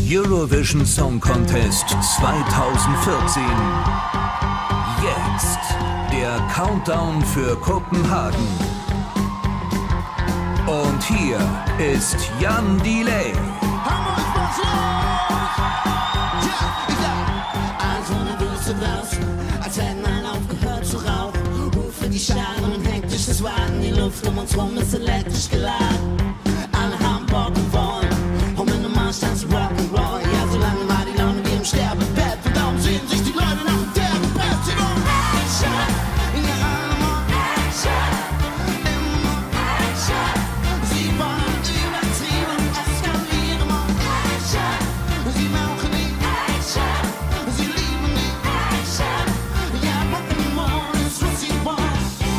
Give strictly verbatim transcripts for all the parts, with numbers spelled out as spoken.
Eurovision Song Contest zweitausendvierzehn. Jetzt der Countdown für Kopenhagen. Und hier ist Jan Delay. Als hätten alle aufgehört zu rauchen. Rufe die Scharen und hektisches Warten. Die Luft um uns rum ist elektrisch geladen. Alle haben Bock und wollen. Und wenn du machst, dann ist Rock'n'Roll. Ja, solange war die Laune wie im Sterbebett. Und darum sehen sich die Leute nach dem Derbebett. Sie wollen Action. Ja, alle wollen Action. Immer Action. Sie wollen übertrieben eskalieren. Action. Sie brauchen die Action. Sie lieben die Action. Ja, Rock'n'Roll ist, was sie wollen.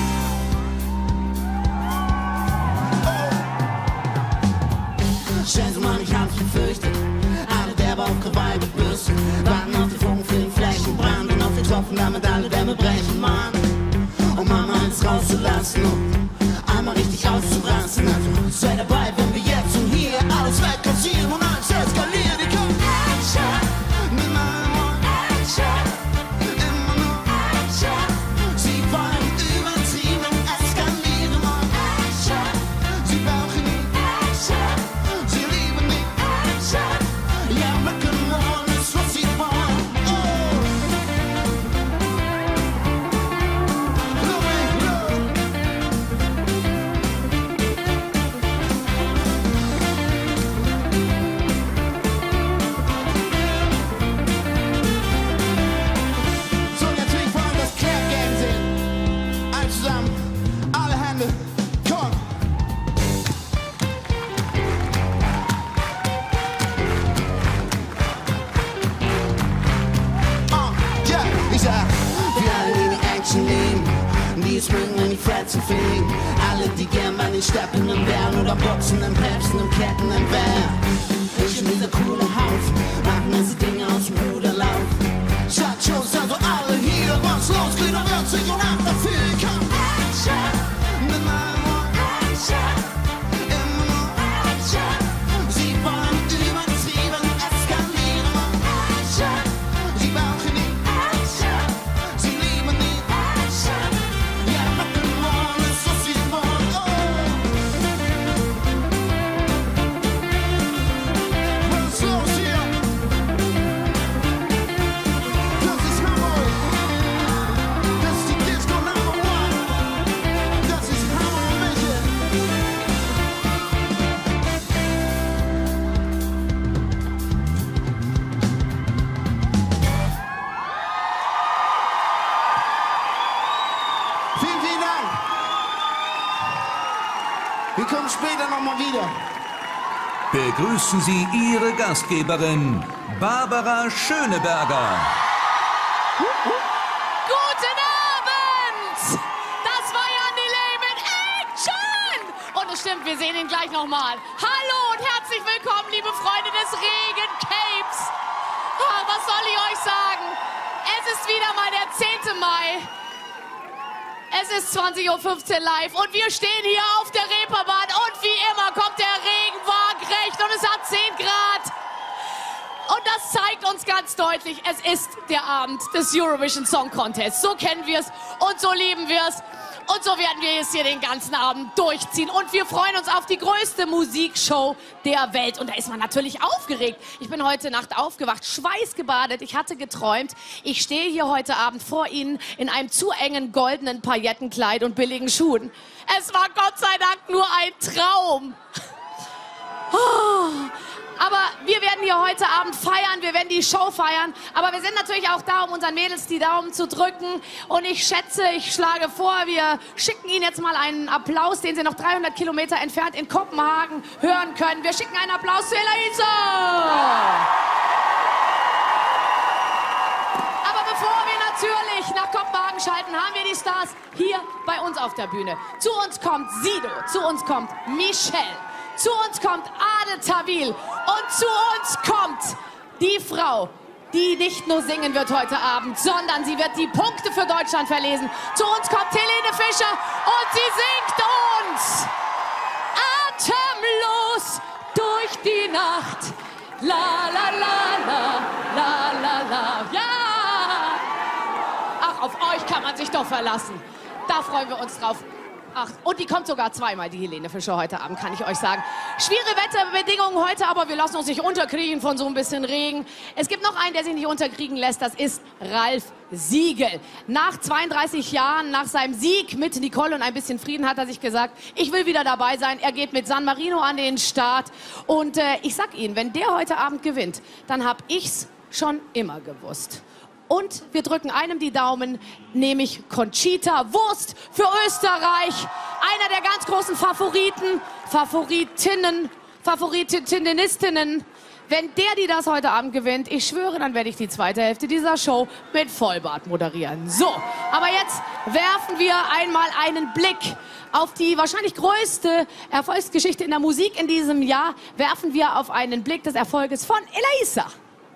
Schätze mal, ich hab's befürchtet. Alle Derbe auf Krawall gebürstet. Warten auf die Funken für den Flächenbrand. Und auf den Tropfen, damit alle Dämme brechen, Mann. Um mal eins rauszulassen und einmal richtig auszurasten. Also sei dabei, wenn wir jetzt und hier alles wegkassieren und alles eskalieren. Die kommen Action. Niemand wollen Action. Immer nur Action. Sie wollen übertrieben eskalieren. Wollen Action. Sie brauchen die Action. Sie lieben die Action. Ja, Rock'n'Roll ist, was sie wollen. Oh. Look me, look. So, jetzt will ich vor allem das Clap-Game sehen. Alle zusammen, alle Hände, komm. Oh, ja, ich sag, wir alle, die die Action lieben, die es mögen, wenn die Fretzen fliegen. Alle, die gern bei den steppenden Bären oder boxenden Päpsten und Ketten entbehren. Ich und dieser coole Haufen machen diese Dinge aus dem Ruder laufen. Shot-Shows, also alle hier, was los, Glieder wird sich und ab dafür, komm. Action, mit meinem Wort Action, immer nur Action. Sie wollen übertrieben eskalieren. Action, sie brauchen die Action. Sie lieben die Action. Ja, Rock'n'Roll ist, was sie wollen. Oh. Was ist los hier? Das ist Hamburg. Das ist die Disco Number One. Das ist Hamburg Mission. Vielen, vielen Dank. Wir kommen später nochmal wieder. Begrüßen Sie Ihre Gastgeberin, Barbara Schöneberger. Guten Abend! Das war Jan Delay mit Action! Und es stimmt, wir sehen ihn gleich nochmal. Hallo und herzlich willkommen, liebe Freunde des Regencapes. Ah, was soll ich euch sagen? Es ist wieder mal der zehnte Mai. Es ist zwanzig Uhr fünfzehn live und wir stehen hier auf der Reeperbahn und wie immer kommt der Regen waagrecht und es hat zehn Grad. Und das zeigt uns ganz deutlich, es ist der Abend des Eurovision Song Contest. So kennen wir es und so lieben wir es. Und so werden wir es hier den ganzen Abend durchziehen. Und wir freuen uns auf die größte Musikshow der Welt. Und da ist man natürlich aufgeregt. Ich bin heute Nacht aufgewacht, schweißgebadet. Ich hatte geträumt, ich stehe hier heute Abend vor Ihnen in einem zu engen goldenen Paillettenkleid und billigen Schuhen. Es war Gott sei Dank nur ein Traum. Oh. Aber wir werden hier heute Abend feiern, wir werden die Show feiern. Aber wir sind natürlich auch da, um unseren Mädels die Daumen zu drücken. Und ich schätze, ich schlage vor, wir schicken Ihnen jetzt mal einen Applaus, den Sie noch dreihundert Kilometer entfernt in Kopenhagen hören können. Wir schicken einen Applaus zu Elisa! Aber bevor wir natürlich nach Kopenhagen schalten, haben wir die Stars hier bei uns auf der Bühne. Zu uns kommt Sido, zu uns kommt Michelle. Zu uns kommt Ade Tawil und zu uns kommt die Frau, die nicht nur singen wird heute Abend, sondern sie wird die Punkte für Deutschland verlesen. Zu uns kommt Helene Fischer und sie singt uns atemlos durch die Nacht. La, la, la, la, la, la, la. Ja! Ach, auf euch kann man sich doch verlassen. Da freuen wir uns drauf. Ach, und die kommt sogar zweimal, die Helene Fischer, heute Abend, kann ich euch sagen. Schwierige Wetterbedingungen heute, aber wir lassen uns nicht unterkriegen von so ein bisschen Regen. Es gibt noch einen, der sich nicht unterkriegen lässt, das ist Ralf Siegel. Nach zweiunddreißig Jahren, nach seinem Sieg mit Nicole und ein bisschen Frieden, hat er sich gesagt, ich will wieder dabei sein. Er geht mit San Marino an den Start. Und äh, ich sag Ihnen, wenn der heute Abend gewinnt, dann hab ich's schon immer gewusst. Und wir drücken einem die Daumen, nämlich Conchita Wurst für Österreich. Einer der ganz großen Favoriten, Favoritinnen, Favoritinistinnen. Wenn der, die das heute Abend gewinnt, ich schwöre, dann werde ich die zweite Hälfte dieser Show mit Vollbart moderieren. So, aber jetzt werfen wir einmal einen Blick auf die wahrscheinlich größte Erfolgsgeschichte in der Musik in diesem Jahr. Werfen wir auf einen Blick des Erfolges von Elaiza.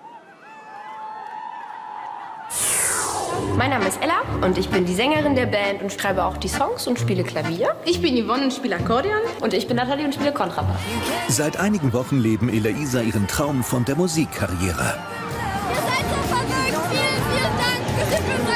Mein Name ist Ella und ich bin die Sängerin der Band und schreibe auch die Songs und spiele Klavier. Ich bin Yvonne und spiele Akkordeon. Und ich bin Nathalie und spiele Kontrabass. Seit einigen Wochen leben Elaiza ihren Traum von der Musikkarriere. Ihr seid so verrückt. Vielen, vielen Dank. Ich bin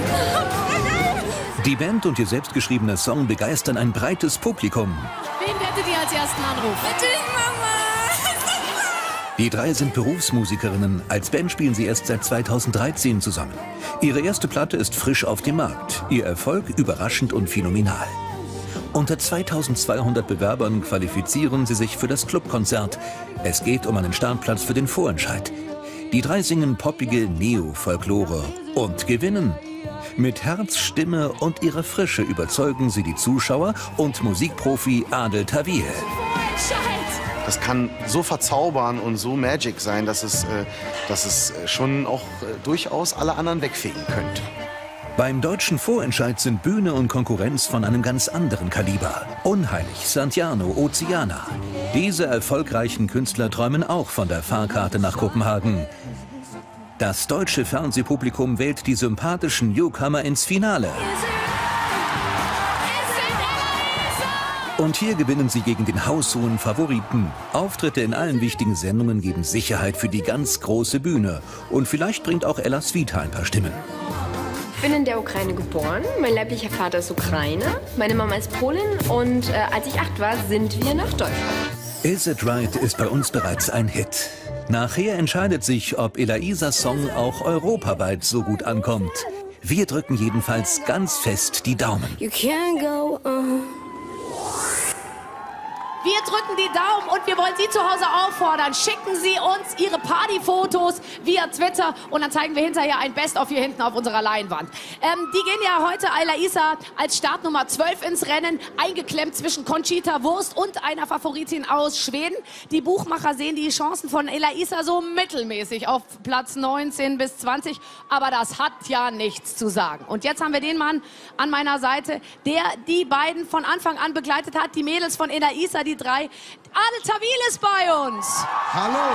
so Die Band und ihr selbstgeschriebener Song begeistern ein breites Publikum. Wen werdet ihr als ersten anrufen? Natürlich Mama. Die drei sind Berufsmusikerinnen. Als Band spielen sie erst seit zweitausenddreizehn zusammen. Ihre erste Platte ist frisch auf dem Markt. Ihr Erfolg überraschend und phänomenal. Unter zweitausendzweihundert Bewerbern qualifizieren sie sich für das Clubkonzert. Es geht um einen Startplatz für den Vorentscheid. Die drei singen poppige Neo-Folklore und gewinnen. Mit Herz, Stimme und ihrer Frische überzeugen sie die Zuschauer und Musikprofi Adel Tawil. Das kann so verzaubern und so Magic sein, dass es, äh, dass es schon auch äh, durchaus alle anderen wegfegen könnte. Beim deutschen Vorentscheid sind Bühne und Konkurrenz von einem ganz anderen Kaliber. Unheilig, Santiano, Oceana. Diese erfolgreichen Künstler träumen auch von der Fahrkarte nach Kopenhagen. Das deutsche Fernsehpublikum wählt die sympathischen Newcomer ins Finale. Und hier gewinnen sie gegen den haushohen Favoriten. Auftritte in allen wichtigen Sendungen geben Sicherheit für die ganz große Bühne. Und vielleicht bringt auch Ella Svita ein paar Stimmen. Ich bin in der Ukraine geboren. Mein leiblicher Vater ist Ukrainer. Meine Mama ist Polin. Und äh, als ich acht war, sind wir nach Deutschland. Is It Right ist bei uns bereits ein Hit. Nachher entscheidet sich, ob Elaizas Song auch europaweit so gut ankommt. Wir drücken jedenfalls ganz fest die Daumen. You can't go on. Wir drücken die Daumen und wir wollen Sie zu Hause auffordern. Schicken Sie uns Ihre Partyfotos via Twitter und dann zeigen wir hinterher ein Best-of hier hinten auf unserer Leinwand. Ähm, die gehen ja heute Elaiza als Startnummer zwölf ins Rennen, eingeklemmt zwischen Conchita Wurst und einer Favoritin aus Schweden. Die Buchmacher sehen die Chancen von Elaiza so mittelmäßig auf Platz neunzehn bis zwanzig, aber das hat ja nichts zu sagen. Und jetzt haben wir den Mann an meiner Seite, der die beiden von Anfang an begleitet hat, die Mädels von Elaiza, die drei. Adel Tawil ist bei uns. Hallo.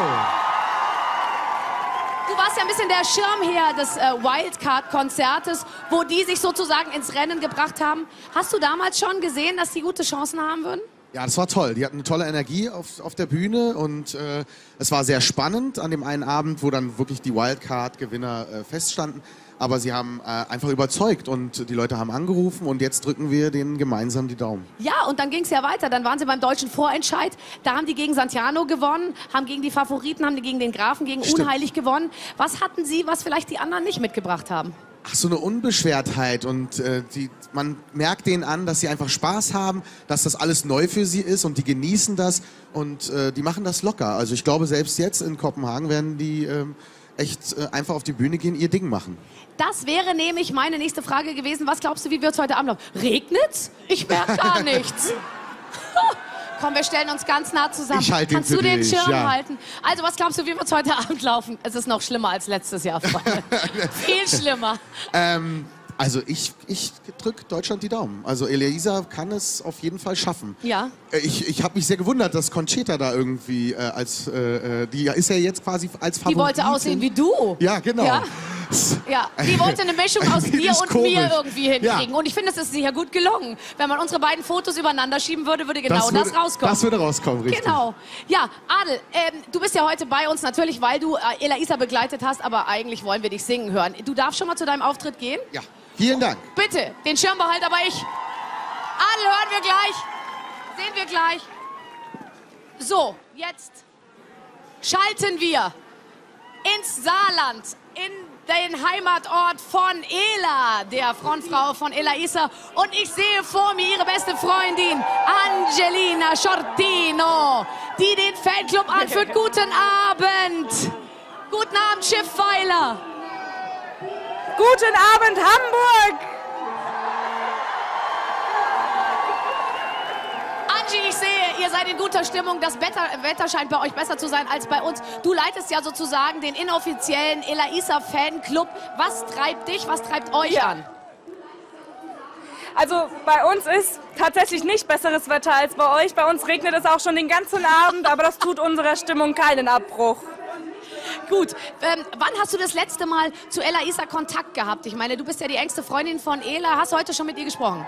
Du warst ja ein bisschen der Schirmherr des äh, Wildcard-Konzertes, wo die sich sozusagen ins Rennen gebracht haben. Hast du damals schon gesehen, dass die gute Chancen haben würden? Ja, das war toll. Die hatten eine tolle Energie auf, auf der Bühne und äh, es war sehr spannend an dem einen Abend, wo dann wirklich die Wildcard-Gewinner äh, feststanden. Aber sie haben äh, einfach überzeugt und die Leute haben angerufen und jetzt drücken wir denen gemeinsam die Daumen. Ja, und dann ging es ja weiter. Dann waren sie beim deutschen Vorentscheid. Da haben die gegen Santiano gewonnen, haben gegen die Favoriten, haben die gegen den Grafen, gegen Stimmt. Unheilig gewonnen. Was hatten sie, was vielleicht die anderen nicht mitgebracht haben? Ach, so eine Unbeschwertheit und äh, die, man merkt denen an, dass sie einfach Spaß haben, dass das alles neu für sie ist und die genießen das und äh, die machen das locker. Also ich glaube, selbst jetzt in Kopenhagen werden die äh, echt äh, einfach auf die Bühne gehen, ihr Ding machen. Das wäre nämlich meine nächste Frage gewesen. Was glaubst du, wie wird es heute Abend laufen? Regnet's? Ich merke gar nichts. Komm, wir stellen uns ganz nah zusammen. Ich halte ihn Kannst für du den dich, Schirm ja. halten? Also, was glaubst du, wie wird es heute Abend laufen? Es ist noch schlimmer als letztes Jahr, Freunde. Viel schlimmer. Ähm, also ich, ich drücke Deutschland die Daumen. Also Elaiza kann es auf jeden Fall schaffen. Ja. Äh, Ich, ich habe mich sehr gewundert, dass Conchita da irgendwie äh, als, äh, die ist ja jetzt quasi als Favoritin. Die wollte aussehen wie du. Ja, genau. Ja. Ja, die wollte eine Mischung aus dir und komisch. mir irgendwie hinkriegen. Ja. Und ich finde, es ist sehr gut gelungen. Wenn man unsere beiden Fotos übereinander schieben würde, würde genau das, würde, das rauskommen. Das würde rauskommen, richtig. Genau. Ja, Adel, ähm, du bist ja heute bei uns natürlich, weil du äh, Elaisa begleitet hast, aber eigentlich wollen wir dich singen hören. Du darfst schon mal zu deinem Auftritt gehen? Ja, vielen Dank. Bitte, den Schirm behalt aber ich. Adel, hören wir gleich. Sehen wir gleich. So, jetzt schalten wir ins Saarland, in den Heimatort von Ela, der Frontfrau von Elaisa. Und ich sehe vor mir ihre beste Freundin, Angelina Shortino, die den Fanclub anführt. Guten Abend. Guten Abend, Schiffweiler. Guten Abend, Hamburg. Angie, ich sehe, ihr seid in guter Stimmung. Das Wetter, Wetter scheint bei euch besser zu sein als bei uns. Du leitest ja sozusagen den inoffiziellen Elaisa-Fanclub. Was treibt dich, was treibt euch Ja. an? Also bei uns ist tatsächlich nicht besseres Wetter als bei euch. Bei uns regnet es auch schon den ganzen Abend, aber das tut unserer Stimmung keinen Abbruch. Gut, ähm, wann hast du das letzte Mal zu Elaisa Kontakt gehabt? Ich meine, du bist ja die engste Freundin von Ela. Hast du heute schon mit ihr gesprochen?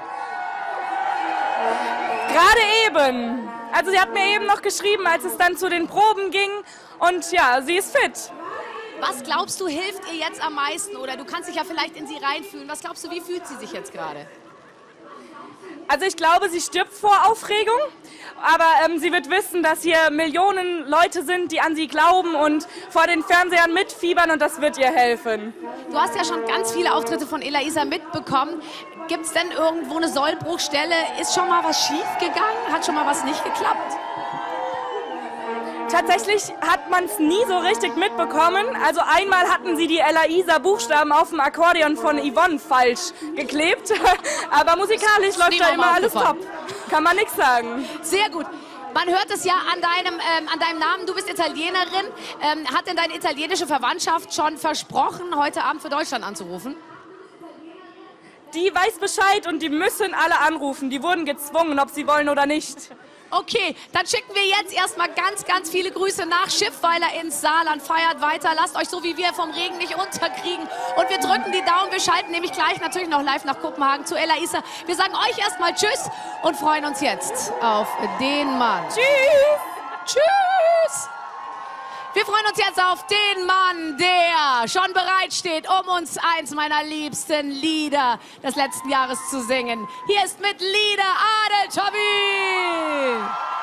Gerade eben. Also sie hat mir eben noch geschrieben, als es dann zu den Proben ging. Und ja, sie ist fit. Was glaubst du, hilft ihr jetzt am meisten? Oder du kannst dich ja vielleicht in sie reinfühlen. Was glaubst du, wie fühlt sie sich jetzt gerade? Also ich glaube, sie stirbt vor Aufregung. Aber ähm, sie wird wissen, dass hier Millionen Leute sind, die an sie glauben und vor den Fernsehern mitfiebern. Und das wird ihr helfen. Du hast ja schon ganz viele Auftritte von Elaisa mitbekommen. Gibt es denn irgendwo eine Sollbruchstelle? Ist schon mal was schief gegangen? Hat schon mal was nicht geklappt? Tatsächlich hat man es nie so richtig mitbekommen. Also einmal hatten sie die Elaisa-Buchstaben auf dem Akkordeon von Yvonne falsch geklebt. Aber musikalisch läuft da immer alles top. Kann man nichts sagen. Sehr gut. Man hört es ja an deinem, ähm, an deinem Namen, du bist Italienerin. Ähm, hat denn deine italienische Verwandtschaft schon versprochen, heute Abend für Deutschland anzurufen? Die weiß Bescheid und die müssen alle anrufen. Die wurden gezwungen, ob sie wollen oder nicht. Okay, dann schicken wir jetzt erstmal ganz, ganz viele Grüße nach Schiffweiler ins Saarland. Feiert weiter, lasst euch so wie wir vom Regen nicht unterkriegen. Und wir drücken die Daumen, wir schalten nämlich gleich natürlich noch live nach Kopenhagen zu Elaisa. Wir sagen euch erstmal Tschüss und freuen uns jetzt auf den Mann. Tschüss! Tschüss! Wir freuen uns jetzt auf den Mann, der schon bereit steht, um uns eins meiner liebsten Lieder des letzten Jahres zu singen. Hier ist mit Lieder Adel Tawil.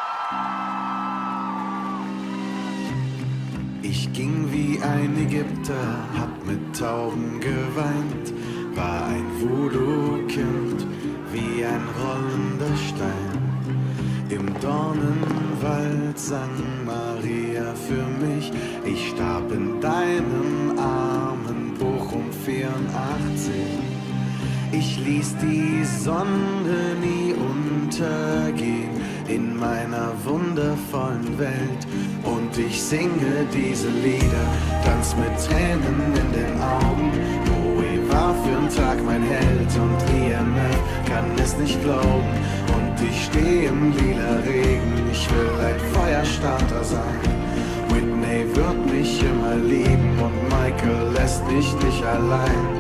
Ich ging wie ein Ägypter, hab mit Tauben geweint, war ein Voodoo-Kind, wie ein rollender Stein. Im Dornenwald sang Maria für mich, ich starb in deinem Armen, Bochum vierundachtzig. Ich ließ die Sonne nie untergehen in meiner wundervollen Welt. Und ich singe diese Lieder, tanz mit Tränen in den Augen. Bowie war für'n Tag mein Held und I M F kann es nicht glauben. Und ich stehe im lila Regen, ich will ein Feuerstarter sein. Whitney wird mich immer lieben und Michael lässt mich nicht allein.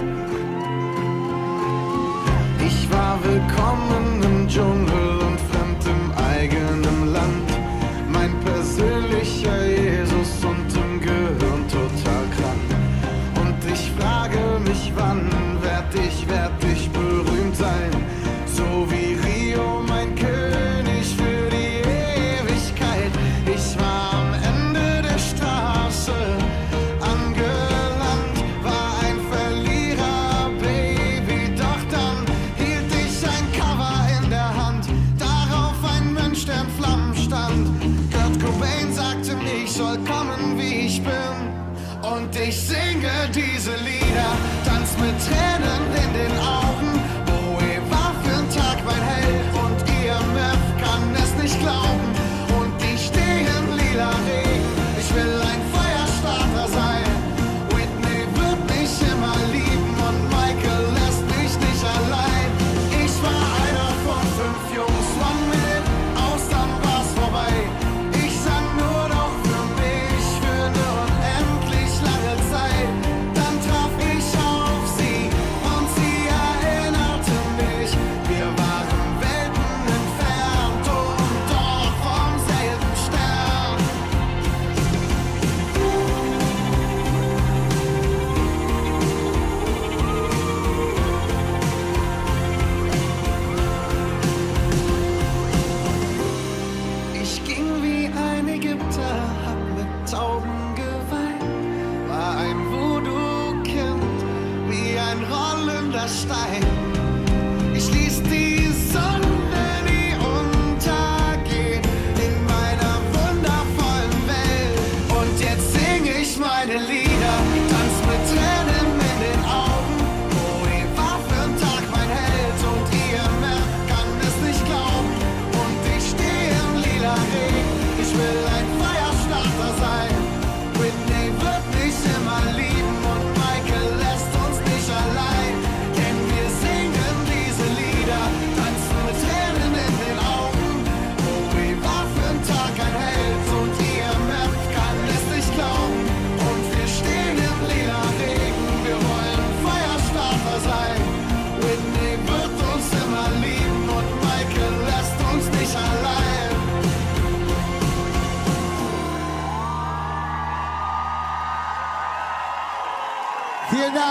Ich war willkommen im Dschungel und fremd im eigenen Land. Mein persönlicher Jesus und im Gehirn total krank. Und ich frage mich, wann werd ich, werd ich berühmt sein? So wie Rio, mein König für die Ewigkeit. Ich war am Ende der Straße angelangt, war ein Verlierer, Baby. Doch dann hielt ich ein Cover in der Hand, darauf ein Mensch, der in Flammen stand. Kurt Cobain sagte mir, ich soll kommen, wie ich bin. Und ich singe diese Lieder, tanz mit Tränen in den Augen. Bowie war für'n Tag mein Held und I M F kann es nicht glauben. Und ich stehe im lila Regen, ich will ein Feuerstarter sein. Whitney wird mich immer lieben und Michael lässt mich nicht allein. Ich war einer von fünf Jungs, one minute aus, dann war's vorbei. Ich sang nur noch für mich, für eine unendlich lange Zeit. Dann traf ich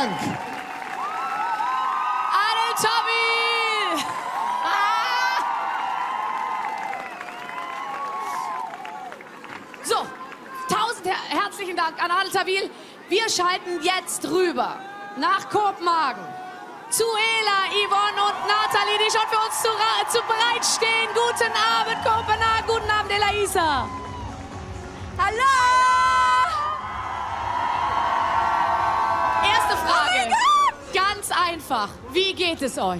Dank. Adel Tawil! Ah! So, tausend her herzlichen Dank an Adel Tawil. Wir schalten jetzt rüber nach Kopenhagen zu Ela, Yvonne und Nathalie, die schon für uns zu, zu bereitstehen. Guten Abend, Kopenhagen. Guten Abend, Elaisa. Hallo! Erste Frage. Oh mein Gott! Ganz einfach. Wie geht es euch?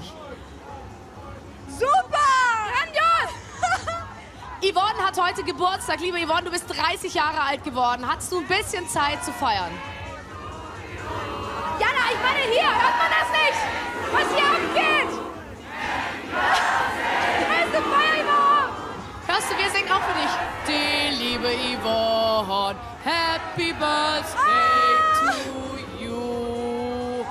Super! Grandios! Yvonne hat heute Geburtstag. Liebe Yvonne, du bist dreißig Jahre alt geworden. Hattest du ein bisschen Zeit zu feiern? Jana, ich meine hier, hört man das nicht? Was hier abgeht? Die beste Feier überhaupt! Hörst du, wir singen auch für dich. Die liebe Yvonne, Happy Birthday to you.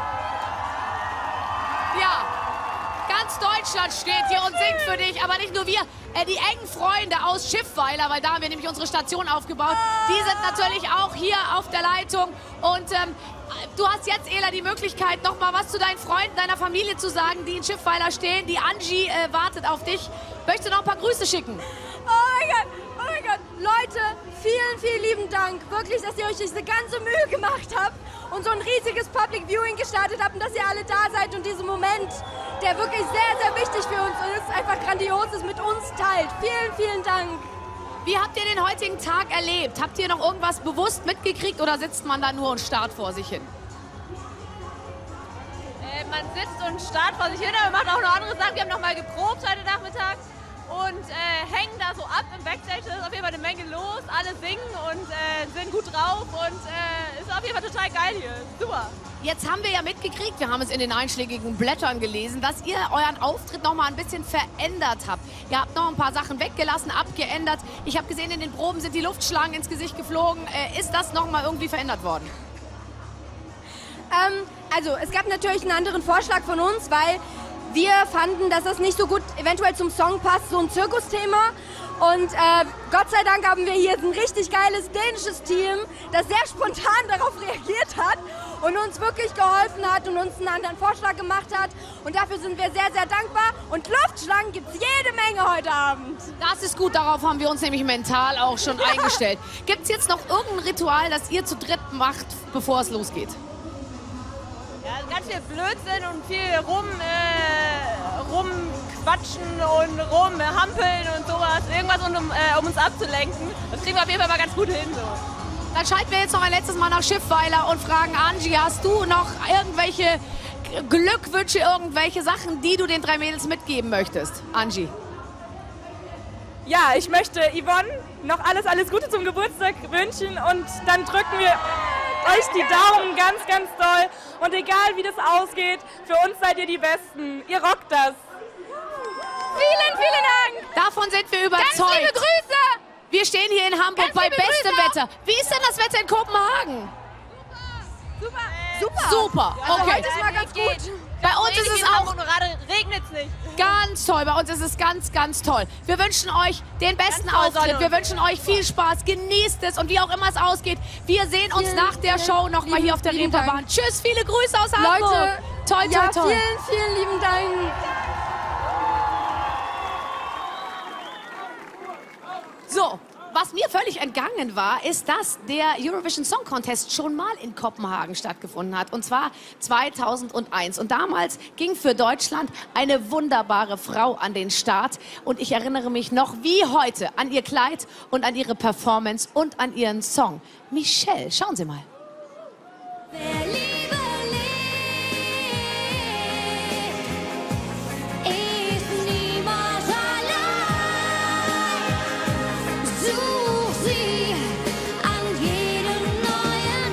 Ja, ganz Deutschland steht hier und singt für dich, aber nicht nur wir. Äh, die engen Freunde aus Schiffweiler, weil da haben wir nämlich unsere Station aufgebaut, die sind natürlich auch hier auf der Leitung. Und ähm, du hast jetzt, Ela, die Möglichkeit, noch mal was zu deinen Freunden, deiner Familie zu sagen, die in Schiffweiler stehen. Die Angie äh, wartet auf dich. Möchtest du noch ein paar Grüße schicken? Oh mein Gott, oh mein Gott. Leute, vielen, vielen lieben Dank. Wirklich, dass ihr euch diese ganze Mühe gemacht habt und so ein riesiges Public Viewing gestartet habt und dass ihr alle da seid und diesen Moment, der wirklich sehr, sehr wichtig für uns ist, einfach grandios ist, mit uns teilt. Vielen, vielen Dank. Wie habt ihr den heutigen Tag erlebt? Habt ihr noch irgendwas bewusst mitgekriegt oder sitzt man da nur und starrt vor sich hin? Äh, man sitzt und starrt vor sich hin, aber macht auch noch andere Sachen. Wir haben noch mal geprobt heute Nachmittag und äh, hängen da so ab im Backstage. Da ist auf jeden Fall eine Menge los. Alle singen und äh, sind gut drauf und äh, ist auf jeden Fall total geil hier. Super. Jetzt haben wir ja mitgekriegt, wir haben es in den einschlägigen Blättern gelesen, dass ihr euren Auftritt noch mal ein bisschen verändert habt. Ihr habt noch ein paar Sachen weggelassen, abgeändert. Ich habe gesehen, in den Proben sind die Luftschlangen ins Gesicht geflogen. Äh, ist das noch mal irgendwie verändert worden? Ähm, also, es gab natürlich einen anderen Vorschlag von uns, weil wir fanden, dass das nicht so gut eventuell zum Song passt, so ein Zirkusthema. Und äh, Gott sei Dank haben wir hier ein richtig geiles dänisches Team, das sehr spontan darauf reagiert hat und uns wirklich geholfen hat und uns einen anderen Vorschlag gemacht hat. Und dafür sind wir sehr, sehr dankbar. Und Luftschlangen gibt es jede Menge heute Abend. Das ist gut, darauf haben wir uns nämlich mental auch schon ja. eingestellt. Gibt es jetzt noch irgendein Ritual, das ihr zu dritt macht, bevor es losgeht? Ja, ganz viel Blödsinn und viel rum, äh, rumquatschen und rumhampeln und sowas. Irgendwas, um, äh, um uns abzulenken. Das kriegen wir auf jeden Fall mal ganz gut hin. So. Dann schalten wir jetzt noch ein letztes Mal nach Schiffweiler und fragen Angie, hast du noch irgendwelche Glückwünsche, irgendwelche Sachen, die du den drei Mädels mitgeben möchtest? Angie. Ja, ich möchte Yvonne noch alles, alles Gute zum Geburtstag wünschen und dann drücken wir euch die Daumen ganz, ganz doll. Und egal wie das ausgeht, für uns seid ihr die Besten. Ihr rockt das. Vielen, vielen Dank. Davon sind wir überzeugt. Ganz liebe Grüße. Wir stehen hier in Hamburg ganz bei bestem Grüße. Wetter. Wie ist denn das Wetter in Kopenhagen? Super. Super. Super. Also Okay. heute ist mal ganz gut. Bei uns ist es auch gerade regnet es nicht. ganz toll. Bei uns ist es ganz, ganz toll. Wir wünschen euch den besten Ganz toll, Auftritt. Sonne. Wir wünschen euch viel Spaß. Genießt es und wie auch immer es ausgeht. Wir sehen uns Vielen, nach der vielen Show noch mal hier auf der lieben Reeperbahn. Dank. Tschüss, viele Grüße aus Hamburg. Leute, toi, toi, ja, toi. vielen, vielen lieben Dank. So, was mir völlig entgangen war, ist, dass der Eurovision Song Contest schon mal in Kopenhagen stattgefunden hat. Und zwar zweitausendeins. Und damals ging für Deutschland eine wunderbare Frau an den Start. Und ich erinnere mich noch wie heute an ihr Kleid und an ihre Performance und an ihren Song. Michelle, schauen Sie mal. Wer Liebe lebt, ist niemals allein. Such sie an jedem neuen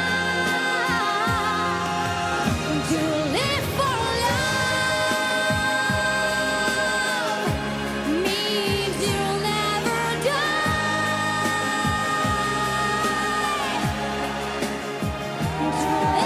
Tag. To live for love means you'll never die. To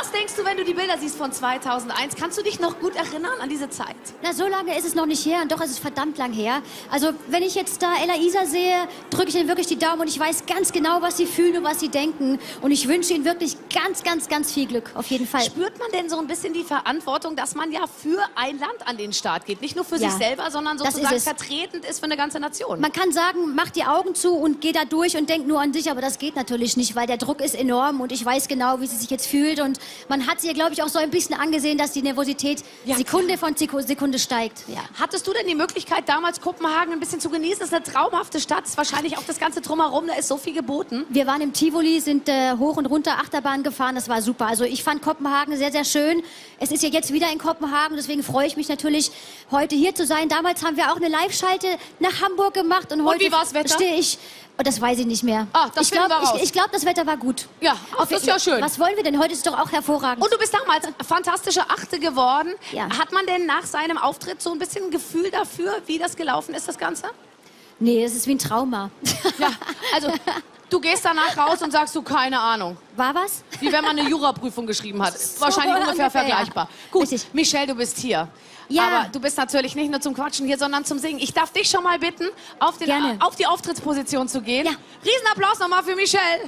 Was denkst du, wenn du die Bilder siehst von zweitausendeins? Kannst du dich noch gut erinnern an diese Zeit? Na, so lange ist es noch nicht her und doch ist es verdammt lang her. Also, wenn ich jetzt da Ella Isa sehe, drücke ich ihnen wirklich die Daumen und ich weiß ganz genau, was sie fühlen und was sie denken. Und ich wünsche ihnen wirklich ganz, ganz, ganz viel Glück, auf jeden Fall. Spürt man denn so ein bisschen die Verantwortung, dass man ja für ein Land an den Start geht? Nicht nur für Ja, sich selber, sondern das sozusagen ist es. vertretend ist für eine ganze Nation. Man kann sagen, mach die Augen zu und geh da durch und denk nur an dich, aber das geht natürlich nicht, weil der Druck ist enorm und ich weiß genau, wie sie sich jetzt fühlt und man hat sie, glaube ich, auch so ein bisschen angesehen, dass die Nervosität Ja, Sekunde von Sekunde steigt. Ja. Hattest du denn die Möglichkeit, damals Kopenhagen ein bisschen zu genießen? Das ist eine traumhafte Stadt, ist wahrscheinlich auch das ganze Drumherum, da ist so viel geboten. Wir waren im Tivoli, sind äh, hoch und runter Achterbahn gefahren, das war super. Also ich fand Kopenhagen sehr, sehr schön. Es ist ja jetzt wieder in Kopenhagen, deswegen freue ich mich natürlich, heute hier zu sein. Damals haben wir auch eine Live-Schalte nach Hamburg gemacht und heute wie war's Wetter? stehe ich... Oh, das weiß ich nicht mehr. Ah, das ich finden glaube, wir raus. ich, ich glaub, das Wetter war gut. Ja, ach, das ist ja schön. Was wollen wir denn? Heute ist doch auch hervorragend. Und du bist damals fantastische Achte geworden. Ja. Hat man denn nach seinem Auftritt so ein bisschen ein Gefühl dafür, wie das gelaufen ist, das Ganze? Nee, es ist wie ein Trauma. Ja, also du gehst danach raus und sagst du, keine Ahnung. War was? Wie wenn man eine Juraprüfung geschrieben hat. So Wahrscheinlich ungefähr, ungefähr, vergleichbar. ja. Gut, Richtig. Michelle, du bist hier. Ja. Aber du bist natürlich nicht nur zum Quatschen hier, sondern zum Singen. Ich darf dich schon mal bitten, auf, den, Gerne. auf die Auftrittsposition zu gehen. Ja. Riesenapplaus nochmal für Michelle.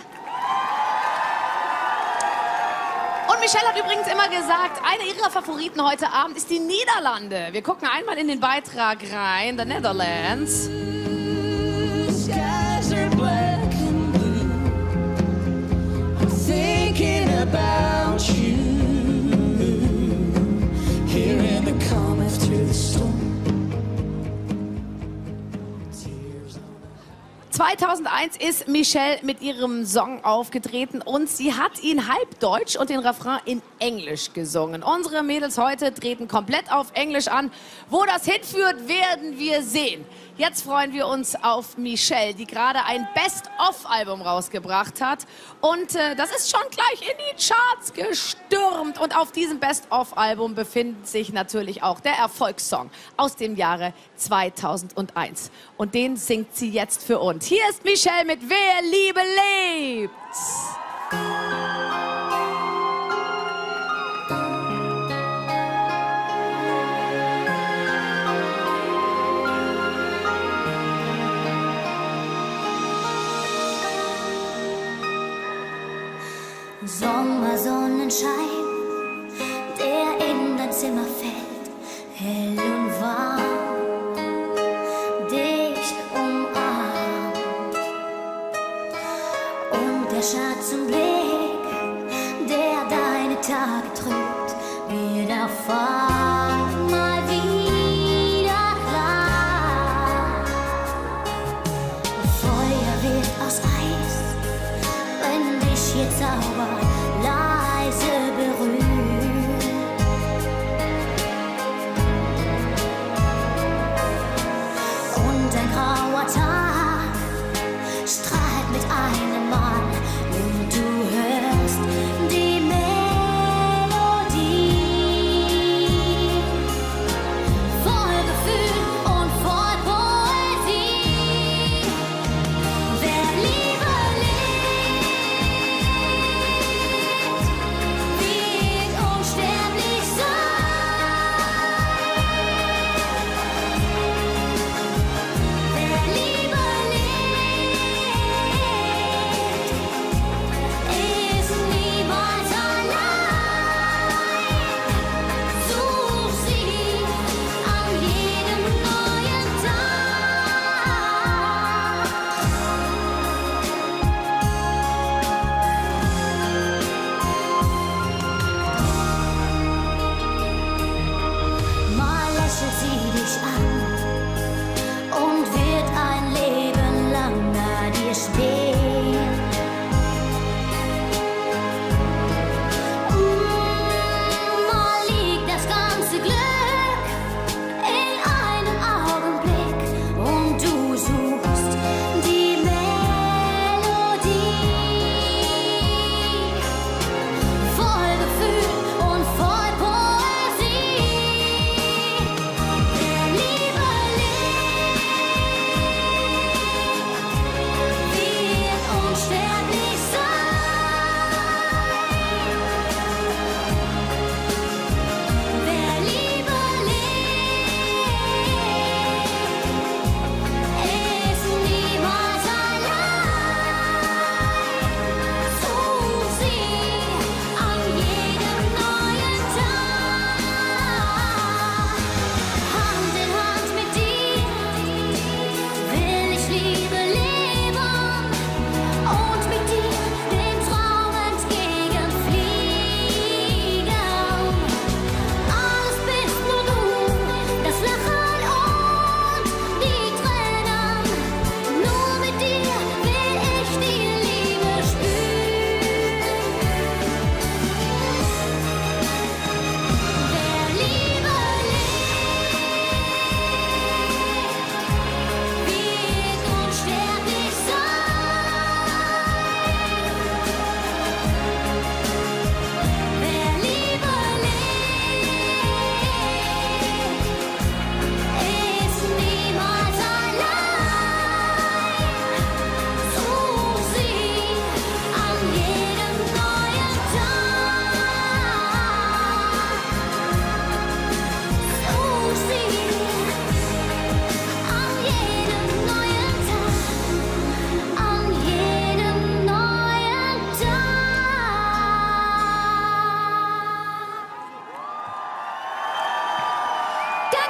Und Michelle hat übrigens immer gesagt, eine ihrer Favoriten heute Abend ist die Niederlande. Wir gucken einmal in den Beitrag rein, The Netherlands. Skies are black and blue. I'm thinking about you. Hearing the cometh through the storm. zweitausendeins ist Michelle mit ihrem Song aufgetreten und sie hat ihn halb deutsch und den Refrain in Englisch gesungen. Unsere Mädels heute treten komplett auf Englisch an. Wo das hinführt, werden wir sehen. Jetzt freuen wir uns auf Michelle, die gerade ein Best-of-Album rausgebracht hat. Und äh, das ist schon gleich in die Charts gestürmt. Und auf diesem Best-of-Album befindet sich natürlich auch der Erfolgssong aus dem Jahre zweitausendeins. Und den singt sie jetzt für uns. Hier ist Michelle mit Wer Liebe lebt. Sommersonnenschein, der in dein Zimmer fällt, hell und warm, dich umarmt. Und der Schatzenblick, der deine Tage trübt, wird erfahren, mal wieder klar. Feuer wird aus Eis, wenn dich jetzt Zauber leise berührt. Und ein grauer Tag strahlt mit einem Mal und du hörst die Melodie.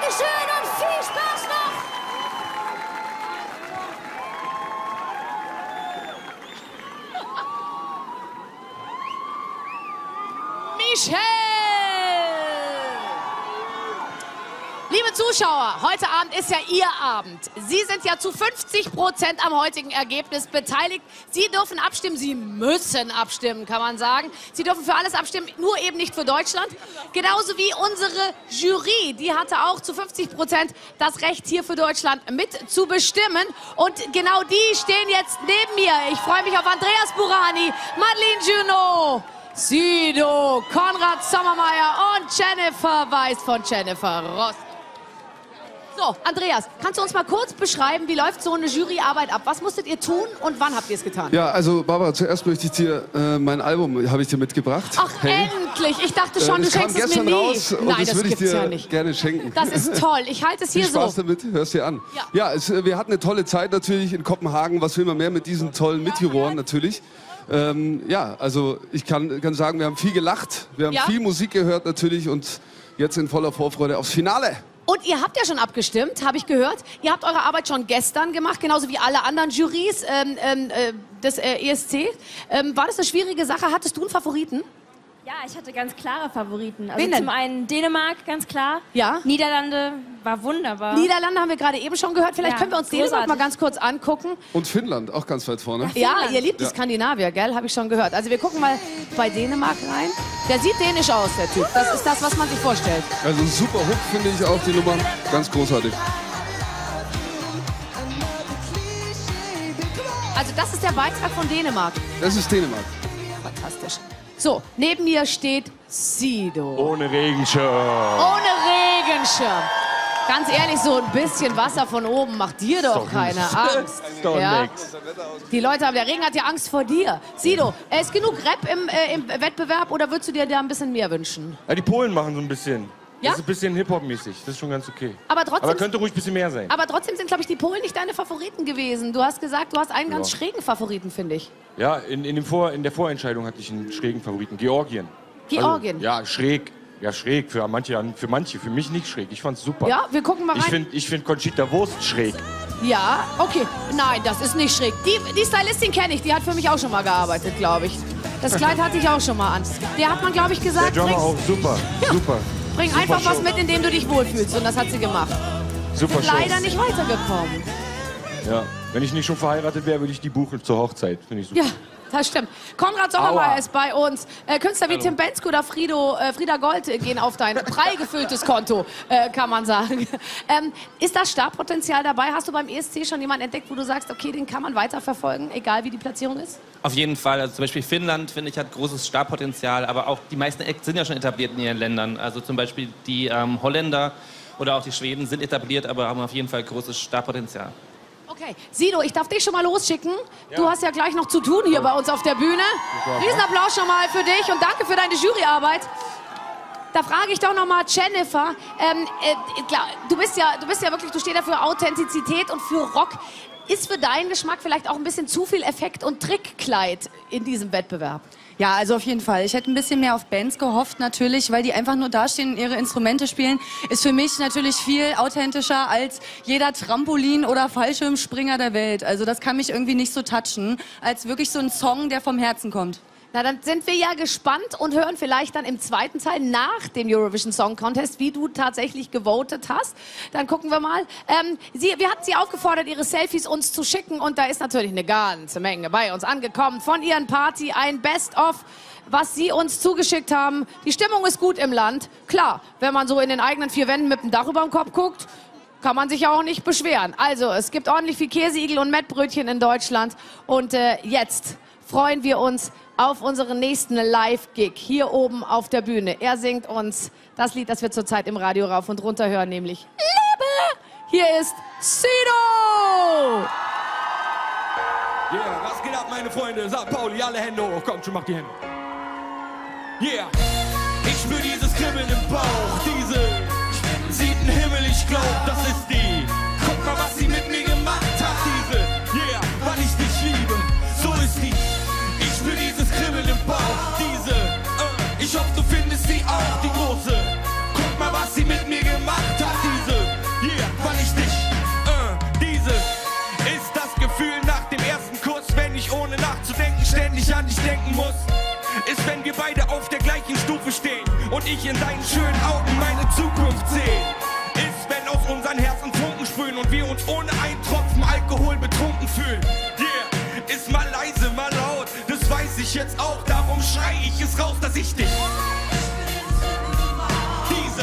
Dankeschön und viel Spaß noch. Michelle! Liebe Zuschauer, heute Abend ist ja Ihr Abend. Sie sind ja zu fünfzig Prozent am heutigen Ergebnis beteiligt. Sie dürfen abstimmen, Sie müssen abstimmen, kann man sagen. Sie dürfen für alles abstimmen, nur eben nicht für Deutschland. Genauso wie unsere Jury, die hatte auch zu fünfzig Prozent das Recht, hier für Deutschland mitzubestimmen. Und genau die stehen jetzt neben mir. Ich freue mich auf Andreas Burani, Madeleine Junot, Sido, Konrad Sommermeier und Jennifer Weiß von Jennifer Rost. So, Andreas, kannst du uns mal kurz beschreiben, wie läuft so eine Juryarbeit ab? Was musstet ihr tun und wann habt ihr es getan? Ja, also Barbara, zuerst möchte ich dir äh, mein Album, habe ich dir mitgebracht. Ach, hey. endlich! Ich dachte schon, äh, du schenkst es mir nie. Raus und Nein, das, das würde ich gibt's dir ja nicht. gerne schenken. Das ist toll. Ich halte es hier Viel Spaß so. damit, hörst dir an. Ja, ja es, wir hatten eine tolle Zeit natürlich in Kopenhagen. Was will man mehr mit diesen tollen Mitjuroren natürlich? Ähm, ja, also ich kann, kann sagen, wir haben viel gelacht, wir haben ja. viel Musik gehört natürlich und jetzt in voller Vorfreude aufs Finale. Und ihr habt ja schon abgestimmt, habe ich gehört. Ihr habt eure Arbeit schon gestern gemacht, genauso wie alle anderen Jurys ähm, ähm, des äh, E S C. Ähm, war das eine schwierige Sache? Hattest du einen Favoriten? Ja, ich hatte ganz klare Favoriten. Also Wen denn? zum einen Dänemark, ganz klar. Ja. Niederlande war wunderbar. Niederlande haben wir gerade eben schon gehört. Vielleicht Ja, können wir uns Dänemark mal ganz kurz angucken. Und Finnland, auch ganz weit vorne. Ja, ihr liebt die Ja. Skandinavier, gell? Habe ich schon gehört. Also wir gucken mal bei Dänemark rein. Der sieht dänisch aus, der Typ. Das ist das, was man sich vorstellt. Also super Hook finde ich auch die Nummer, ganz großartig. Also das ist der Beitrag von Dänemark. Das ist Dänemark. Fantastisch. So, neben mir steht Sido. Ohne Regenschirm. Ohne Regenschirm. Ganz ehrlich, so ein bisschen Wasser von oben macht dir doch, doch keine nix. Angst. Ist doch ja? nix. Die Leute haben, der Regen hat ja Angst vor dir. Sido, äh, ist genug Rap im, äh, im Wettbewerb oder würdest du dir da ein bisschen mehr wünschen? Ja, die Polen machen so ein bisschen. Ja? Das ist ein bisschen Hip-Hop-mäßig. Das ist schon ganz okay. Aber trotzdem- Aber könnte ruhig ein bisschen mehr sein. Aber trotzdem sind, glaube ich, die Polen nicht deine Favoriten gewesen. Du hast gesagt, du hast einen ganz Ja. schrägen Favoriten, finde ich. Ja, in, in, dem Vor, in der Vorentscheidung hatte ich einen schrägen Favoriten. Georgien. Georgien? Also, ja, schräg. Ja, schräg. Für manche, für manche, für mich nicht schräg. Ich fand's super. Ja, wir gucken mal rein. Ich finde ich find Conchita Wurst schräg. Ja, okay. Nein, das ist nicht schräg. Die, die Stylistin kenne ich, die hat für mich auch schon mal gearbeitet, glaube ich. Das Kleid hatte ich auch schon mal an. Der hat man, glaube ich, gesagt, Der Drummer bring, auch super. Super. bring Super einfach was Show. mit, in dem du dich wohlfühlst. Und das hat sie gemacht. Super Sind Show. leider nicht weitergekommen. Ja. Wenn ich nicht schon verheiratet wäre, würde ich die buchen zur Hochzeit. Finde ich super. Ja, das stimmt. Konrad Sommermeier Aua. ist bei uns. Äh, Künstler wie Hallo. Tim Bensko oder Frido, äh, Frieda Gold äh, gehen auf dein prall gefülltes Konto, äh, kann man sagen. Ähm, ist das Startpotenzial dabei? Hast du beim E S C schon jemanden entdeckt, wo du sagst, okay, den kann man weiterverfolgen, egal wie die Platzierung ist? Auf jeden Fall. Also zum Beispiel Finnland, finde ich, hat großes Startpotenzial, aber auch die meisten Acts sind ja schon etabliert in ihren Ländern. Also zum Beispiel die ähm, Holländer oder auch die Schweden sind etabliert, aber haben auf jeden Fall großes Startpotenzial. Okay, Sido, ich darf dich schon mal losschicken. Du hast ja gleich noch zu tun hier bei uns auf der Bühne. Riesenapplaus schon mal für dich und danke für deine Juryarbeit. Da frage ich doch noch mal Jennifer. Ähm, äh, klar, du bist ja, du bist ja wirklich, du stehst ja für Authentizität und für Rock. Ist für deinen Geschmack vielleicht auch ein bisschen zu viel Effekt und Trickkleid in diesem Wettbewerb? Ja, also auf jeden Fall. Ich hätte ein bisschen mehr auf Bands gehofft natürlich, weil die einfach nur dastehen und ihre Instrumente spielen. Ist für mich natürlich viel authentischer als jeder Trampolin- oder Fallschirmspringer der Welt. Also das kann mich irgendwie nicht so touchen, als wirklich so ein Song, der vom Herzen kommt. Na, dann sind wir ja gespannt und hören vielleicht dann im zweiten Teil nach dem Eurovision Song Contest, wie du tatsächlich gewotet hast. Dann gucken wir mal. Ähm, sie, wir hatten sie aufgefordert, ihre Selfies uns zu schicken und da ist natürlich eine ganze Menge bei uns angekommen. Von ihren Party ein Best-of, was sie uns zugeschickt haben. Die Stimmung ist gut im Land. Klar, wenn man so in den eigenen vier Wänden mit dem Dach über dem Kopf guckt, kann man sich ja auch nicht beschweren. Also, es gibt ordentlich viel Käseigel und Mettbrötchen in Deutschland. Und äh, jetzt freuen wir uns auf unseren nächsten Live-Gig hier oben auf der Bühne. Er singt uns das Lied, das wir zurzeit im Radio rauf und runter hören, nämlich Liebe. Hier ist Sido. Yeah, was geht ab, meine Freunde? Sankt Pauli, alle Hände hoch. Kommt schon, macht die Hände. Yeah, ich spür dieses Kribbeln im Bauch. Diese sieht ein Himmel, ich glaub, das ist die. Guck mal, was sie mit mir gemacht hat. Diese, yeah, weil ich dich liebe. So ist die. Ich spür dieses Kribbeln im Bauch. Diese, uh, ich hoffe, du findest sie auch, die große. Guck mal, was sie mit mir gemacht hat. Diese. und ich in deinen schönen Augen meine Zukunft sehe. Ist, wenn aus unseren Herzen Funken sprühen und wir uns ohne einen Tropfen Alkohol betrunken fühlen. Yeah, ist mal leise, mal laut, das weiß ich jetzt auch, darum schrei ich es raus, dass ich dich. Diese,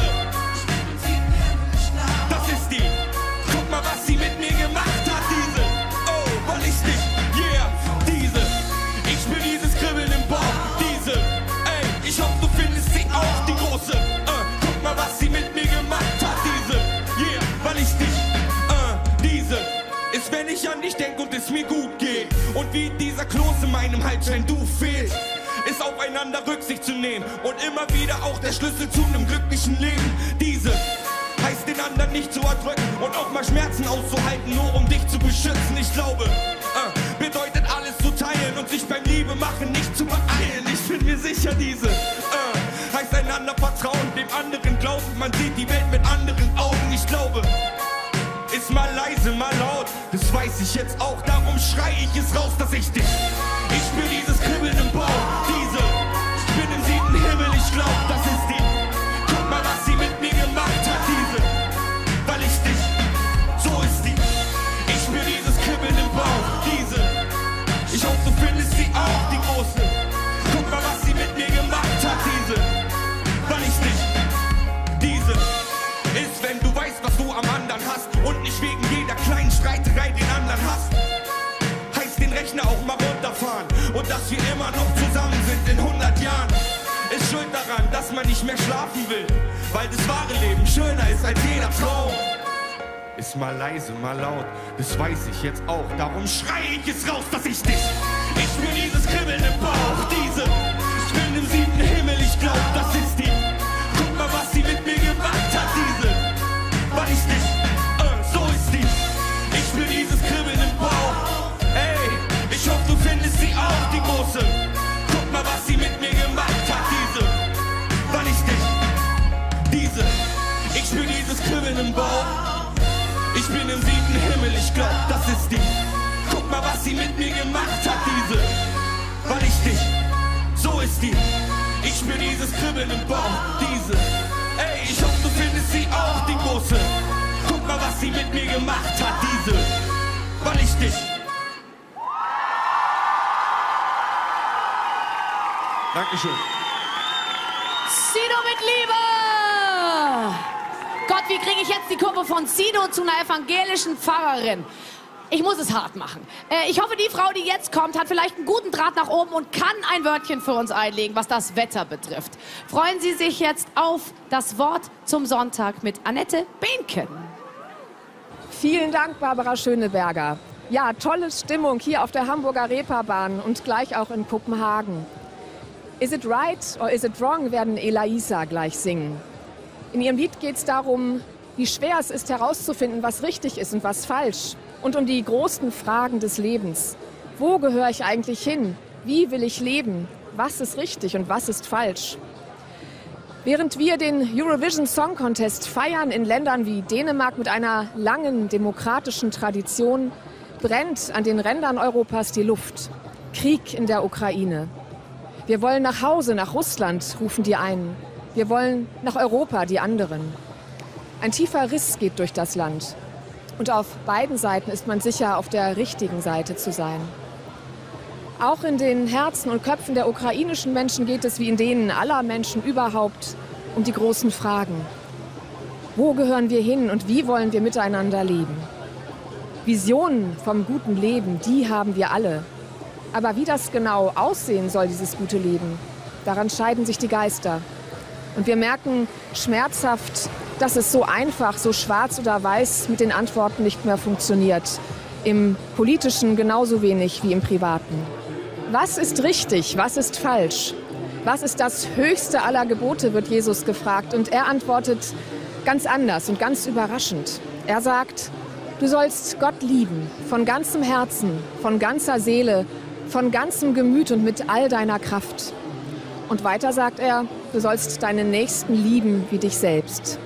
das ist die. Guck mal, was sie mit mir gemacht hat, diese. Oh, weil ich dich, yeah, diese. Ich spür dieses Kribbeln im Bauch, diese. Ey, ich hoffe, du findest sie auch, die große. Uh, guck mal, was sie mit mir gemacht hat, diese. Yeah, weil ich dich, uh, diese. Ist, wenn ich an dich denk und es mir gut geht. Und wie dieser Kloß in meinem Hals, wenn du fehlst. Ist aufeinander Rücksicht zu nehmen und immer wieder auch der Schlüssel zu einem glücklichen Leben. Diese heißt den anderen nicht zu erdrücken und auch mal Schmerzen auszuhalten, nur um dich zu beschützen. Ich glaube, äh, bedeutet alles zu teilen und sich beim Liebe machen nicht zu beeilen. Ich bin mir sicher, diese äh, heißt einander vertrauen, dem anderen glauben, man sieht die Welt mit anderen Augen. Ich glaube, ist mal leise, mal laut, das weiß ich jetzt auch, darum schrei ich es raus, dass ich dich. Ich spür dieses Kribbeln im Bauch, diese. Ich bin im siebten Himmel, ich glaub, das ist die. Guck mal, was sie mit mir gemacht hat, diese. Weil ich dich, so ist die. Ich spür dieses Kribbeln im Bauch, diese. Ich hoffe, du findest sie auch, die große. Guck mal, was sie mit mir gemacht hat, diese. Weil ich dich, diese. Ist, wenn du weißt, was du am anderen hast und nicht wegen jeder kleinen Streiterei den anderen hast. Heißt den Rechner auch mal runterfahren und dass wir immer noch zusammen sind in hundert Jahren. Ist schuld daran, dass man nicht mehr schlafen will, weil das wahre Leben schöner ist als jeder Traum. Ist mal leise, mal laut, das weiß ich jetzt auch, darum schrei ich es raus, dass ich dich. Ich spür dieses Kribbeln im Bauch, diese. Ich bin im siebten Himmel, ich glaub, das ist die. Guck mal, was sie mit mir gemacht hat, diese. Weil ich dich, äh, so ist die. Ich spür dieses Kribbeln im Bauch. Ey, ich hoffe, du findest sie auch, die große. Guck mal, was sie mit mir gemacht hat, diese. Weil ich dich, diese. Ich spür dieses Kribbeln im Bauch. Ich bin im siebten Himmel, ich glaub, das ist die. Guck mal, was sie mit mir gemacht hat, diese. Weil ich dich, so ist die. Ich spür dieses Kribbeln im Bauch, diese. Ey, ich hoffe, du findest sie auch, die große. Guck mal, was sie mit mir gemacht hat, diese. Weil ich dich. Dankeschön. Sido mit Liebe! Gott, wie kriege ich jetzt die Kurve von Sido zu einer evangelischen Pfarrerin? Ich muss es hart machen. Äh, ich hoffe, die Frau, die jetzt kommt, hat vielleicht einen guten Draht nach oben und kann ein Wörtchen für uns einlegen, was das Wetter betrifft. Freuen Sie sich jetzt auf das Wort zum Sonntag mit Annette Behnken. Vielen Dank, Barbara Schöneberger. Ja, tolle Stimmung hier auf der Hamburger Reeperbahn und gleich auch in Kopenhagen. Is it right or is it wrong, werden Elaisa gleich singen. In ihrem Lied geht es darum, wie schwer es ist herauszufinden, was richtig ist und was falsch. Und um die großen Fragen des Lebens. Wo gehöre ich eigentlich hin? Wie will ich leben? Was ist richtig und was ist falsch? Während wir den Eurovision Song Contest feiern in Ländern wie Dänemark mit einer langen demokratischen Tradition, brennt an den Rändern Europas die Luft. Krieg in der Ukraine. Wir wollen nach Hause, nach Russland, rufen die einen. Wir wollen nach Europa, die anderen. Ein tiefer Riss geht durch das Land. Und auf beiden Seiten ist man sicher, auf der richtigen Seite zu sein. Auch in den Herzen und Köpfen der ukrainischen Menschen geht es, wie in denen aller Menschen überhaupt, um die großen Fragen. Wo gehören wir hin und wie wollen wir miteinander leben? Visionen vom guten Leben, die haben wir alle. Aber wie das genau aussehen soll, dieses gute Leben, daran scheiden sich die Geister. Und wir merken schmerzhaft, dass es so einfach, so schwarz oder weiß mit den Antworten nicht mehr funktioniert. Im Politischen genauso wenig wie im Privaten. Was ist richtig? Was ist falsch? Was ist das höchste aller Gebote, wird Jesus gefragt. Und er antwortet ganz anders und ganz überraschend. Er sagt, du sollst Gott lieben, von ganzem Herzen, von ganzer Seele, von ganzem Gemüt und mit all deiner Kraft. Und weiter sagt er, du sollst deinen Nächsten lieben wie dich selbst.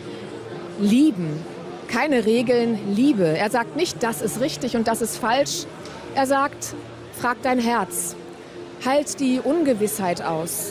Lieben, keine Regeln, Liebe. Er sagt nicht, das ist richtig und das ist falsch. Er sagt, frag dein Herz, halt die Ungewissheit aus,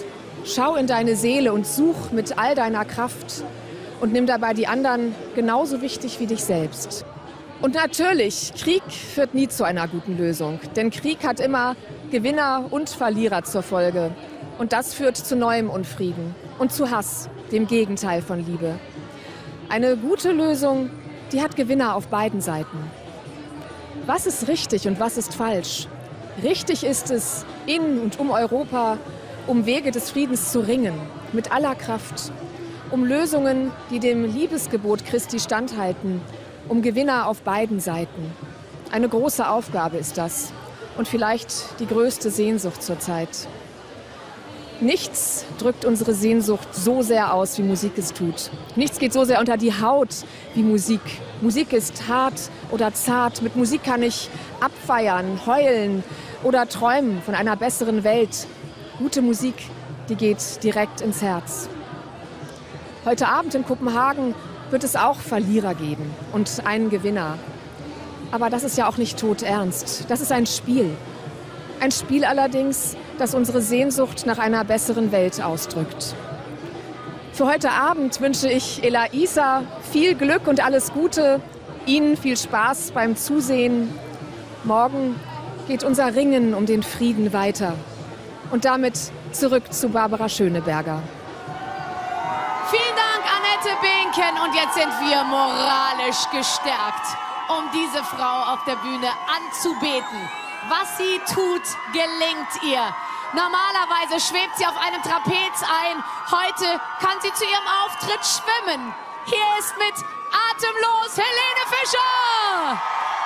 Schau in deine Seele und such mit all deiner Kraft und nimm dabei die anderen genauso wichtig wie dich selbst. Und natürlich, Krieg führt nie zu einer guten Lösung, denn Krieg hat immer Gewinner und Verlierer zur Folge. Und das führt zu neuem Unfrieden und zu Hass, dem Gegenteil von Liebe. Eine gute Lösung, die hat Gewinner auf beiden Seiten. Was ist richtig und was ist falsch? Richtig ist es, in und um Europa, um Wege des Friedens zu ringen, mit aller Kraft. Um Lösungen, die dem Liebesgebot Christi standhalten, um Gewinner auf beiden Seiten. Eine große Aufgabe ist das und vielleicht die größte Sehnsucht zur Zeit. Nichts drückt unsere Sehnsucht so sehr aus, wie Musik es tut. Nichts geht so sehr unter die Haut wie Musik. Musik ist hart oder zart. Mit Musik kann ich abfeiern, heulen oder träumen von einer besseren Welt. Gute Musik, die geht direkt ins Herz. Heute Abend in Kopenhagen wird es auch Verlierer geben und einen Gewinner. Aber das ist ja auch nicht todernst. Das ist ein Spiel. Ein Spiel allerdings, das unsere Sehnsucht nach einer besseren Welt ausdrückt. Für heute Abend wünsche ich Elaisa viel Glück und alles Gute. Ihnen viel Spaß beim Zusehen. Morgen geht unser Ringen um den Frieden weiter. Und damit zurück zu Barbara Schöneberger. Vielen Dank, Annette Binken. Und jetzt sind wir moralisch gestärkt, um diese Frau auf der Bühne anzubeten. Was sie tut, gelingt ihr. Normalerweise schwebt sie auf einem Trapez ein. Heute kann sie zu ihrem Auftritt schwimmen. Hier ist mit Atemlos Helene Fischer.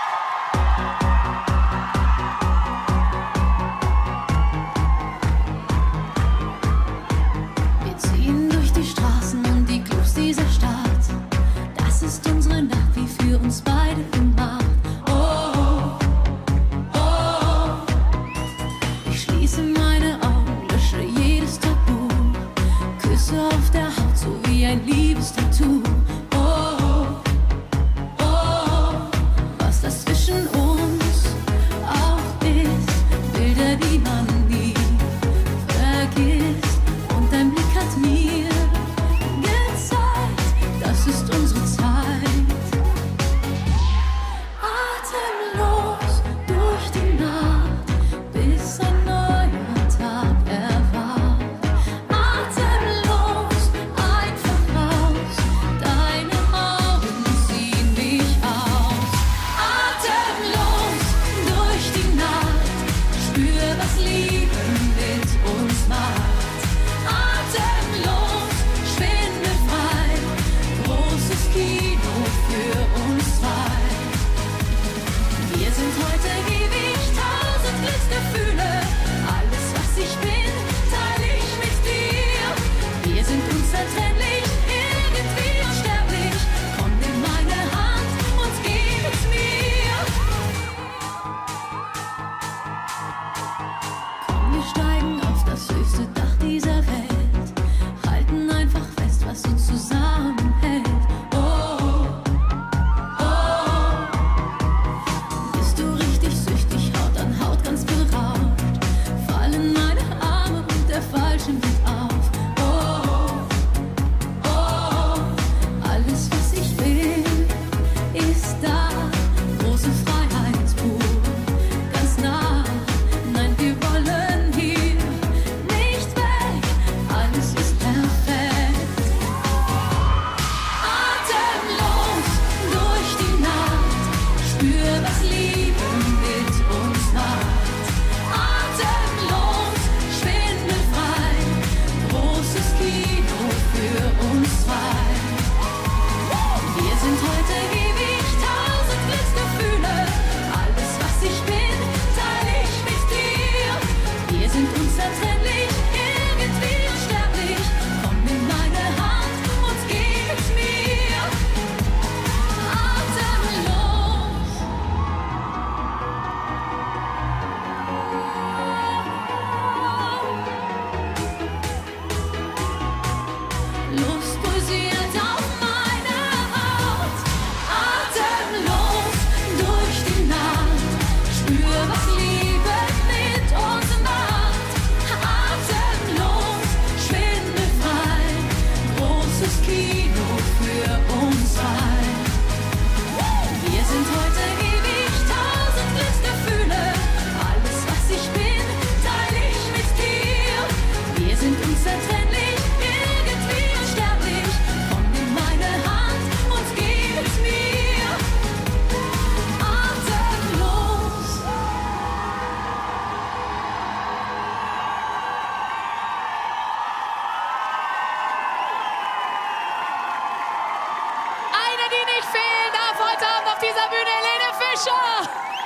Wir ziehen durch die Straßen und die Clubs dieser Stadt. Das ist unsere Nacht, wie für uns beide gemacht. Auf der Haut, so wie ein Liebestattoo. Oh, oh, oh, was das zwischen uns auch ist. Bilder, die man nie vergisst. Und dein Blick hat mir gezeigt, das ist unsere Zeit. Atemlos durch die Nacht, bis ein neuer Tag erwacht. großes Kino für uns zwei. Wir sind heute ewig tausend Glücksgefühle. Alles, was ich bin, teile ich mit dir. Wir sind unzertrennlich, irgendwie unsterblich. Komm in meine Hand und gib es mir. Atemlos. Eine, die nicht fehlen darf heute Abend auf dieser Bühne, Helene Fischer.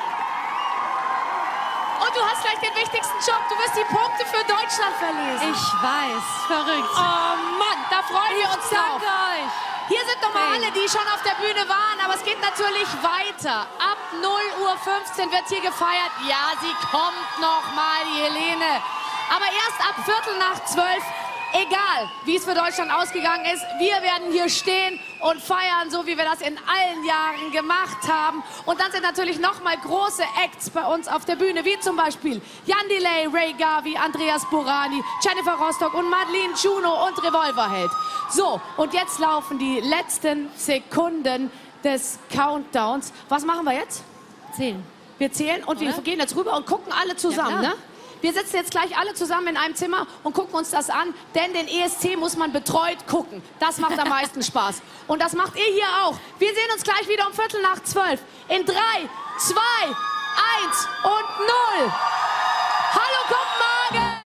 Und du hast gleich den wichtigsten Job. Du wirst die Punkte für Deutschland verlesen. Ich weiß, verrückt. Oh Mann, da freuen wir uns drauf. Danke euch. Hier sind nochmal Hey. alle, die schon auf der Bühne waren, aber es geht natürlich weiter. Ab null Uhr fünfzehn wird hier gefeiert. Ja, sie kommt nochmal, die Helene. Aber erst ab Viertel nach zwölf, egal wie es für Deutschland ausgegangen ist, wir werden hier stehen und feiern, so wie wir das in allen Jahren gemacht haben. Und dann sind natürlich nochmal große Acts bei uns auf der Bühne, wie zum Beispiel Jan Delay, Ray Garvey, Andreas Burani, Jennifer Rostock und Madeleine Juno und Revolverheld. So, und jetzt laufen die letzten Sekunden des Countdowns. Was machen wir jetzt? Zählen. Wir zählen und wir Oder? gehen jetzt rüber und gucken alle zusammen, Ja, ne? klar. Wir sitzen jetzt gleich alle zusammen in einem Zimmer und gucken uns das an, denn den E S C muss man betreut gucken. Das macht am meisten Spaß. Und das macht ihr hier auch. Wir sehen uns gleich wieder um Viertel nach zwölf. In drei, zwei, eins und null. Hallo, komm